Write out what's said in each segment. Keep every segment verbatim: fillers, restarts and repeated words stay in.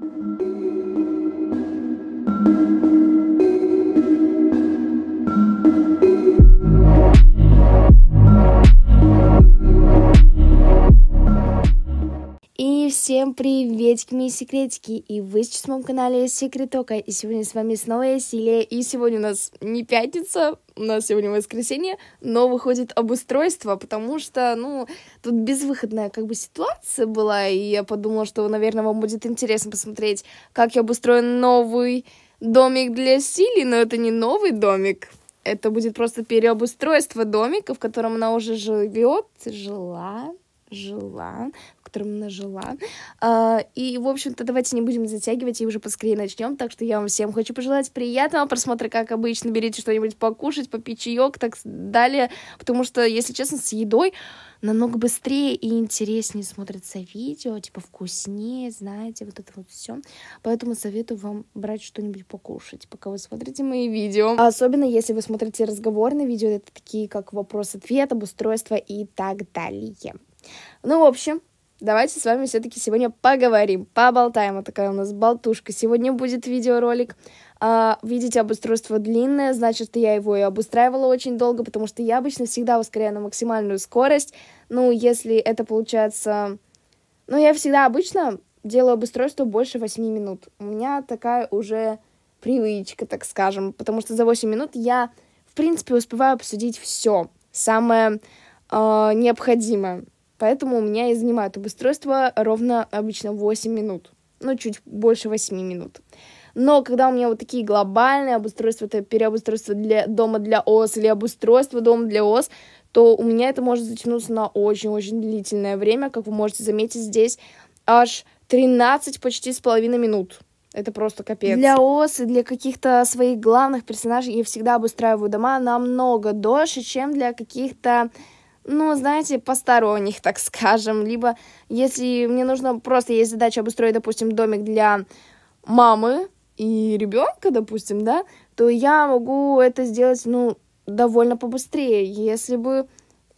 И всем приветики, мои секретики, и вы сейчас на моем канале Секретока, и сегодня с вами снова я, Силия, и сегодня у нас не пятница, у нас сегодня воскресенье, но выходит обустройство, потому что, ну, тут безвыходная как бы ситуация была, и я подумала, что, наверное, вам будет интересно посмотреть, как я обустрою новый домик для Силии, но это не новый домик, это будет просто переобустройство домика, в котором она уже живет, жила... жила, в котором она жила. А, и, в общем-то, давайте не будем затягивать и уже поскорее начнем. Так что я вам всем хочу пожелать приятного просмотра, как обычно. Берите что-нибудь покушать, попить чаек, так далее. Потому что, если честно, с едой намного быстрее и интереснее смотрится видео, типа вкуснее, знаете, вот это вот все. Поэтому советую вам брать что-нибудь покушать, пока вы смотрите мои видео. А особенно, если вы смотрите разговорные видео, это такие, как вопрос-ответ, обустройство и так далее. Ну, в общем, давайте с вами все-таки сегодня поговорим, поболтаем. Вот такая у нас болтушка. Сегодня будет видеоролик. А, видите, обустройство длинное, значит, я его и обустраивала очень долго, потому что я обычно всегда ускоряю на максимальную скорость. Ну, если это получается... Ну, я всегда обычно делаю обустройство больше восьми минут. У меня такая уже привычка, так скажем, потому что за восемь минут я, в принципе, успеваю обсудить все самое э, необходимое. Поэтому у меня и занимает обустройство ровно обычно восемь минут. Ну, чуть больше восьми минут. Но когда у меня вот такие глобальные обустройства, это переобустройство для дома для ос или обустройство дома для ос, то у меня это может затянуться на очень-очень длительное время. Как вы можете заметить, здесь аж тринадцать почти с половиной минут. Это просто капец. Для ос и для каких-то своих главных персонажей я всегда обустраиваю дома намного дольше, чем для каких-то... Ну, знаете, посторонних, так скажем. Либо, если мне нужно просто, есть задача обустроить, допустим, домик для мамы и ребенка, допустим, да, то я могу это сделать, ну, довольно побыстрее, если бы,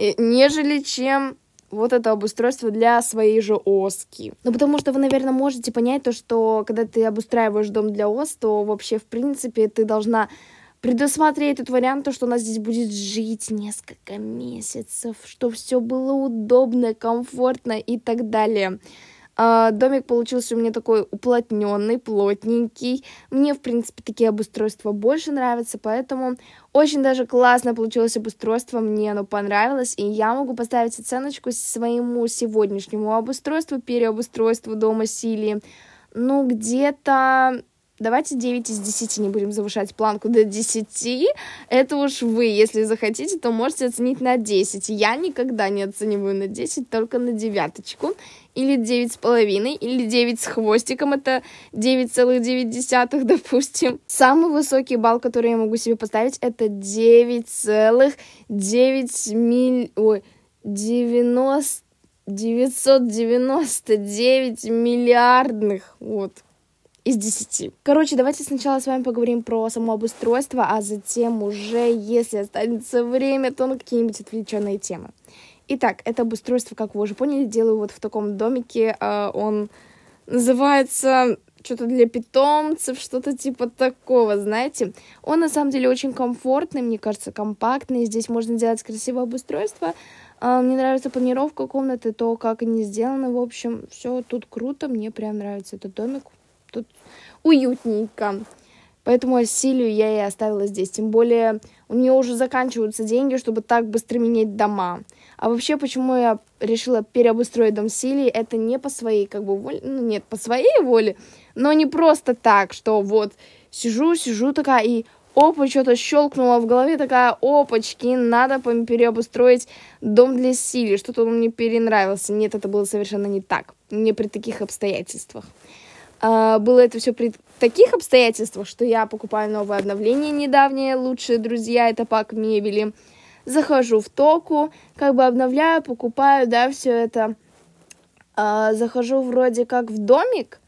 нежели чем вот это обустройство для своей же оски. Ну, потому что вы, наверное, можете понять то, что когда ты обустраиваешь дом для ос, то вообще, в принципе, ты должна... предусмотреть этот вариант, то, что она здесь будет жить несколько месяцев, чтобы все было удобно, комфортно и так далее. А, домик получился у меня такой уплотненный, плотненький. Мне, в принципе, такие обустройства больше нравятся, поэтому очень даже классно получилось обустройство, мне оно понравилось, и я могу поставить оценочку своему сегодняшнему обустройству, переобустройству дома Силии, ну, где-то... Давайте девять из десяти, не будем завышать планку до десяти. Это уж вы, если захотите, то можете оценить на десять. Я никогда не оцениваю на десять, только на девяточку. Или девять с половиной, или девять с хвостиком, это девять целых девять десятых, допустим. Самый высокий балл, который я могу себе поставить, это девять целых девять миль... Ой, девяносто... девятьсот девяносто девять миллиардных, вот. Из десяти. Короче, давайте сначала с вами поговорим про само обустройство, а затем уже, если останется время, то на какие-нибудь отвлеченные темы. Итак, это обустройство, как вы уже поняли, делаю вот в таком домике. Э, он называется что-то для питомцев, что-то типа такого, знаете. Он на самом деле очень комфортный, мне кажется, компактный. Здесь можно делать красивое обустройство. Э, мне нравится планировка комнаты, то, как они сделаны. В общем, все тут круто, мне прям нравится этот домик. Тут уютненько. Поэтому Силию я и оставила здесь. Тем более у нее уже заканчиваются деньги, чтобы так быстро менять дома. А вообще, почему я решила переобустроить дом Силии, это не по своей как бы воле. Ну, нет, по своей воле, но не просто так, что вот сижу, сижу такая и опа, что-то щелкнуло в голове, такая, опачки, надо переобустроить дом для Силии. Что-то он мне перенравился. Нет, это было совершенно не так. Не при таких обстоятельствах. Uh, было это все при таких обстоятельствах, что я покупаю новое обновление недавнее, лучшие друзья, это пак мебели. Захожу в Току, как бы обновляю, покупаю, да, все это. Uh, захожу вроде как в домик,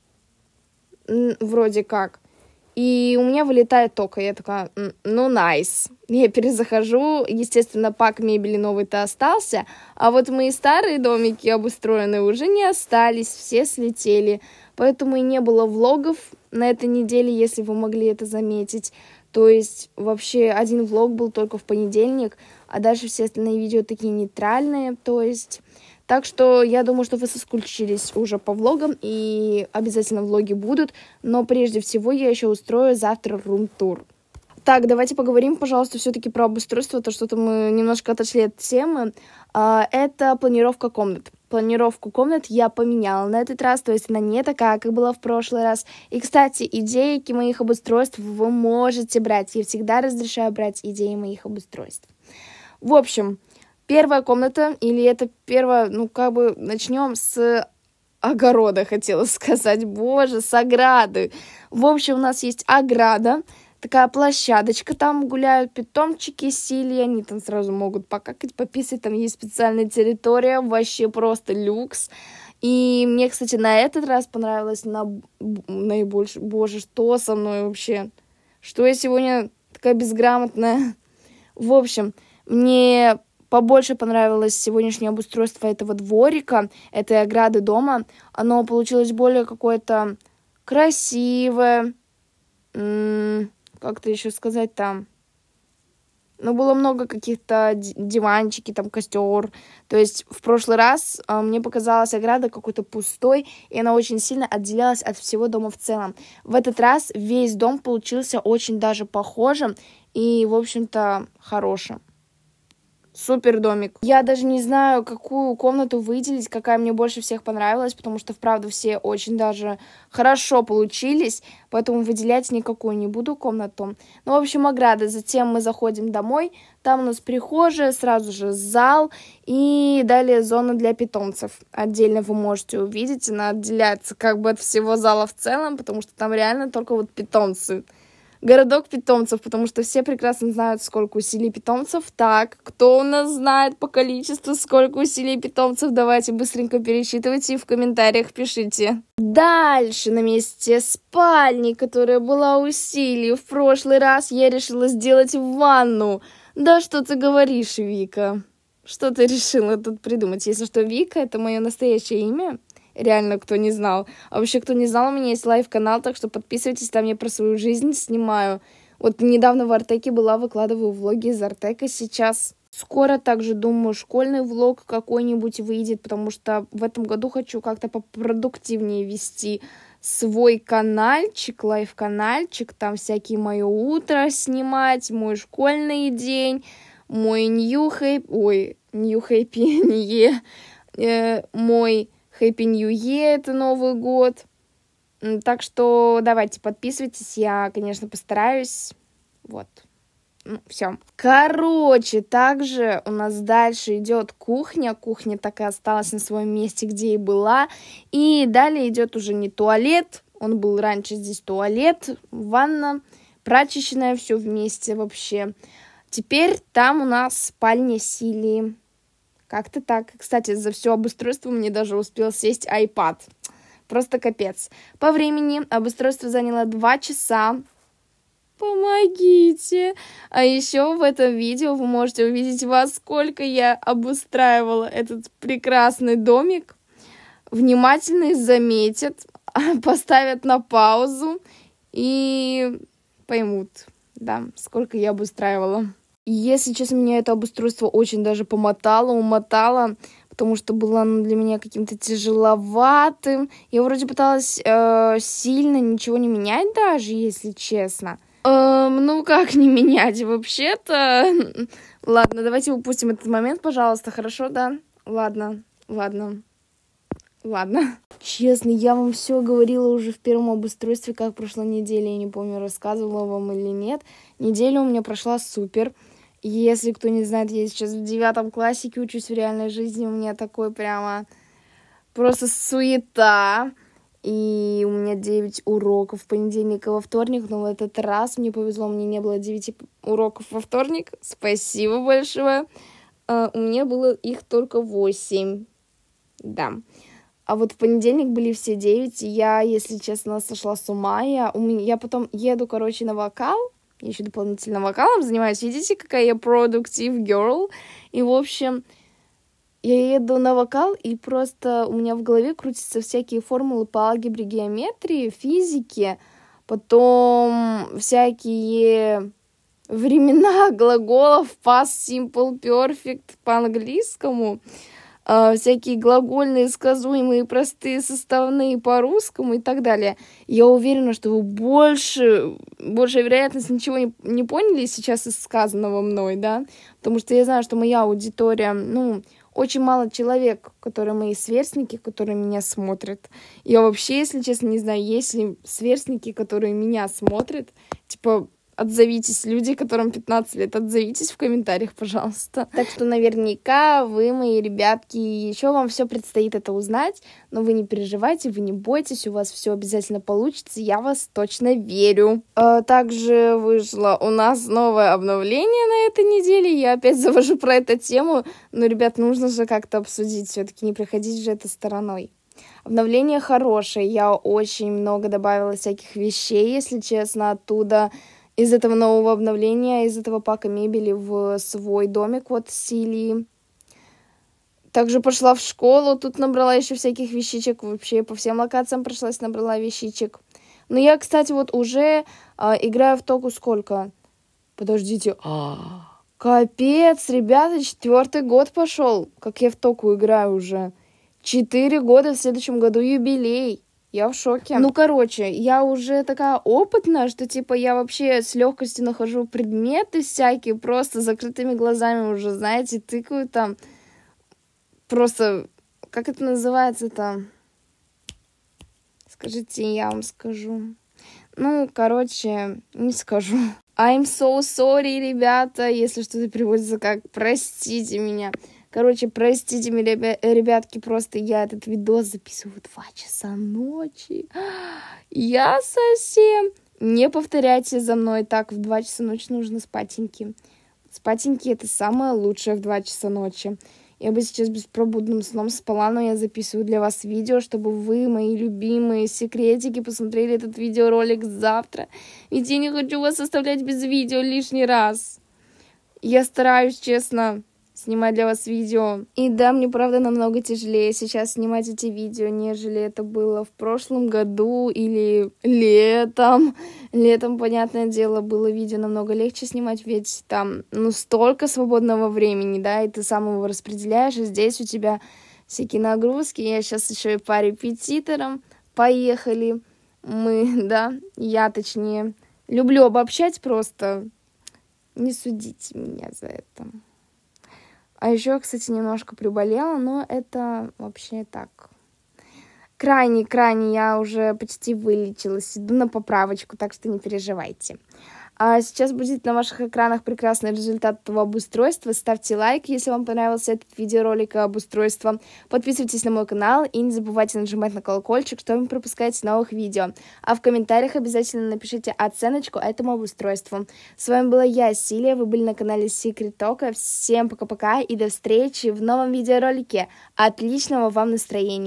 вроде как, и у меня вылетает Тока. Я такая, ну, найс. Я перезахожу, естественно, пак мебели новый-то остался, а вот мои старые домики обустроенные уже не остались, все слетели. поэтому и не было влогов на этой неделе, если вы могли это заметить. То есть вообще один влог был только в понедельник, а дальше все остальные видео такие нейтральные, то есть... Так что я думаю, что вы соскучились уже по влогам, и обязательно влоги будут, но прежде всего я еще устрою завтра рум-тур. Так, давайте поговорим, пожалуйста, все-таки про обустройство, то что-то мы немножко отошли от темы. Это планировка комнат. Планировку комнат я поменяла на этот раз, то есть она не такая, как была в прошлый раз. И, кстати, идейки моих обустройств вы можете брать. Я всегда разрешаю брать идеи моих обустройств. В общем, первая комната, или это первая, ну, как бы, начнем с огорода, хотела сказать, боже, с ограды. В общем, у нас есть ограда, такая площадочка, там гуляют питомчики, сили, они там сразу могут покакать, пописать, там есть специальная территория, вообще просто люкс. И мне, кстати, на этот раз понравилось на... наибольше, боже, что со мной вообще? Что я сегодня такая безграмотная? В общем, мне побольше понравилось сегодняшнее обустройство этого дворика, этой ограды дома. Оно получилось более какое-то красивое, м- как-то еще сказать там. Ну, было много каких-то диванчики, там, костер. То есть в прошлый раз а, мне показалась ограда какой-то пустой, и она очень сильно отделялась от всего дома в целом. В этот раз весь дом получился очень даже похожим и, в общем-то, хорошим. Супер домик. Я даже не знаю, какую комнату выделить, какая мне больше всех понравилась, потому что, вправду, все очень даже хорошо получились, поэтому выделять никакую не буду комнату. Ну, в общем, ограда. Затем мы заходим домой, там у нас прихожая, сразу же зал и далее зона для питомцев. Отдельно вы можете увидеть, она отделяется как бы от всего зала в целом, потому что там реально только вот питомцы. Городок питомцев, потому что все прекрасно знают, сколько усилий питомцев. Так, кто у нас знает по количеству, сколько усилий питомцев? Давайте быстренько пересчитывайте и в комментариях пишите. Дальше на месте спальни, которая была усилий, в прошлый раз я решила сделать ванну. Да что ты говоришь, Вика? Что ты решила тут придумать? Если что, Вика — это мое настоящее имя. Реально, кто не знал. А вообще, кто не знал, у меня есть лайв-канал, так что подписывайтесь, там я про свою жизнь снимаю. Вот недавно в Артеке была, выкладываю влоги из Артека сейчас. Скоро также, думаю, школьный влог какой-нибудь выйдет, потому что в этом году хочу как-то попродуктивнее вести свой каналчик, лайв-канальчик, там всякие мое утро снимать, мой школьный день, мой new happy, ой, new happy, не, э, мой Happy New Year, это Новый год. Так что давайте подписывайтесь, я, конечно, постараюсь. Вот. Ну, все. Короче, также у нас дальше идет кухня. Кухня так и осталась на своем месте, где и была. И далее идет уже не туалет. Он был раньше здесь туалет, ванна, прачечная, все вместе вообще. Теперь там у нас спальня Силии. Как-то так. Кстати, за все обустройство мне даже успел сесть iPad. Просто капец. По времени обустройство заняло два часа. Помогите! А еще в этом видео вы можете увидеть, во сколько я обустраивала этот прекрасный домик. Внимательные заметят, поставят на паузу и поймут, да, сколько я обустраивала. Если честно, меня это обустройство очень даже помотало, умотало, потому что было оно для меня каким-то тяжеловатым. Я вроде пыталась э, сильно ничего не менять даже, если честно. Эм, ну, как не менять вообще-то? Ладно, давайте упустим этот момент, пожалуйста, хорошо, да? Ладно, ладно, ладно. Честно, я вам все говорила уже в первом обустройстве, как прошла неделя, я не помню, рассказывала вам или нет. Неделя у меня прошла супер. Если кто не знает, я сейчас в девятом классике учусь в реальной жизни, у меня такой прямо просто суета. И у меня девять уроков в понедельник и во вторник, но в этот раз мне повезло, мне не было девяти уроков во вторник. Спасибо большое. Uh, у меня было их только восемь. Да. А вот в понедельник были все девять, и я, если честно, сошла с ума. Я, у меня, я потом еду, короче, на вокал. Я еще дополнительно вокалом занимаюсь. Видите, какая я productive girl. И, в общем, Я еду на вокал, и просто у меня в голове крутятся всякие формулы по алгебре, геометрии, физике, потом всякие времена глаголов past simple, perfect по-английскому, э, всякие глагольные, сказуемые, простые, составные по-русскому и так далее. Я уверена, что вы больше, большая вероятность ничего не, не поняли сейчас из сказанного мной, да, потому что я знаю, что моя аудитория, ну, очень мало человек, которые мои сверстники, которые меня смотрят. Я вообще, если честно, не знаю, есть ли сверстники, которые меня смотрят. Типа, отзовитесь, люди, которым пятнадцать лет, отзовитесь в комментариях, пожалуйста. Так что наверняка вы, мои ребятки, еще вам все предстоит это узнать, но вы не переживайте, вы не бойтесь, у вас все обязательно получится, я вас точно верю. А, также вышло у нас новое обновление на этой неделе, я опять завожу про эту тему, но, ребят, нужно же как-то обсудить, все-таки не проходить же это стороной. Обновление хорошее, я очень много добавила всяких вещей, если честно, оттуда. Из этого нового обновления, из этого пака мебели в свой домик вот Силии. Также пошла в школу, тут набрала еще всяких вещичек, вообще по всем локациям прошлась, набрала вещичек. Но я, кстати, вот уже а, играю в току сколько? Подождите. А, капец, ребята, четвертый год пошел, как я в току играю уже. Четыре года, в следующем году юбилей. Я в шоке. Ну, короче, я уже такая опытная, что, типа, я вообще с легкостью нахожу предметы всякие, просто закрытыми глазами уже, знаете, тыкаю там. Просто, как это называется-то? Скажите, я вам скажу. Ну, короче, не скажу. I'm so sorry, ребята, если что-то переводится как «простите меня». Короче, простите меня, ребятки, просто я этот видос записываю в два часа ночи. Я совсем... Не повторяйте за мной, так, в два часа ночи нужно спатеньки. Спатеньки — это самое лучшее в два часа ночи. Я бы сейчас беспробудным сном спала, но я записываю для вас видео, чтобы вы, мои любимые секретики, посмотрели этот видеоролик завтра. Ведь я не хочу вас оставлять без видео лишний раз. Я стараюсь, честно, снимать для вас видео. И да, мне, правда, намного тяжелее сейчас снимать эти видео, нежели это было в прошлом году или летом. Летом, понятное дело, было видео намного легче снимать, ведь там, ну, столько свободного времени, да, и ты сам его распределяешь, и здесь у тебя всякие нагрузки. Я сейчас еще и по репетиторам. Поехали. Мы, да, я, точнее, люблю обобщать просто. Не судите меня за это. А еще, кстати, немножко приболела, но это вообще так. Крайне-крайне я уже почти вылечилась, иду на поправочку, так что не переживайте. А сейчас будет на ваших экранах прекрасный результат этого обустройства. Ставьте лайк, если вам понравился этот видеоролик обустройства. Подписывайтесь на мой канал и не забывайте нажимать на колокольчик, чтобы не пропускать новых видео. А в комментариях обязательно напишите оценочку этому обустройству. С вами была я, Силия, вы были на канале Secret Toka. Всем пока-пока и до встречи в новом видеоролике. Отличного вам настроения!